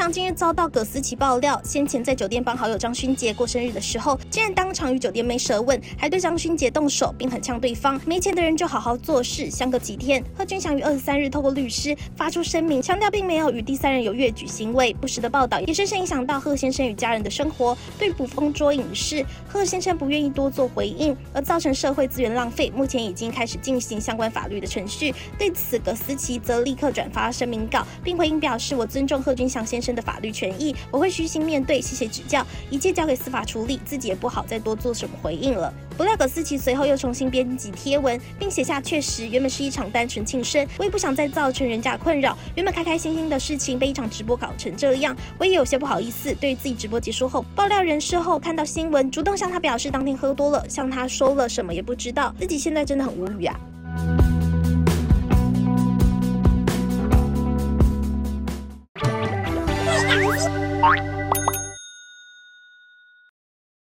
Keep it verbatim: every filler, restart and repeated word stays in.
长近日遭到葛思琪爆料，先前在酒店帮好友张勋杰过生日的时候，竟然当场与酒店妹舌吻，还对张勋杰动手，并很呛对方没钱的人就好好做事。相隔几天，贺军翔于二十三日透过律师发出声明，强调并没有与第三人有越矩行为。不实的报道也深深影响到贺先生与家人的生活。对捕风捉影的事，贺先生不愿意多做回应，而造成社会资源浪费，目前已经开始进行相关法律的程序。对此，葛思琪则立刻转发声明稿，并回应表示：“我尊重贺军翔先生的法律权益，我会虚心面对，谢谢指教，一切交给司法处理，自己也不好再多做什么回应了。”不料葛思琪随后又重新编辑贴文，并写下：“确实，原本是一场单纯庆生，我也不想再造成人家困扰。原本开开心心的事情被一场直播搞成这样，我也有些不好意思。对于自己直播结束后，爆料人事后看到新闻，主动向他表示当天喝多了，向他说了什么也不知道，自己现在真的很无语啊。” 啊